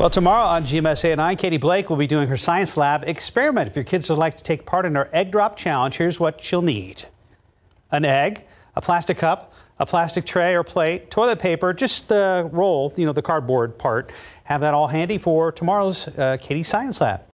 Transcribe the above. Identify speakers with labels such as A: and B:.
A: Well, tomorrow on GMSA at 9, Katie Blake will be doing her science lab experiment. If your kids would like to take part in our egg drop challenge, here's what you'll need: an egg, a plastic cup, a plastic tray or plate, toilet paper, just the roll, the cardboard part. Have that all handy for tomorrow's Katie Science Lab.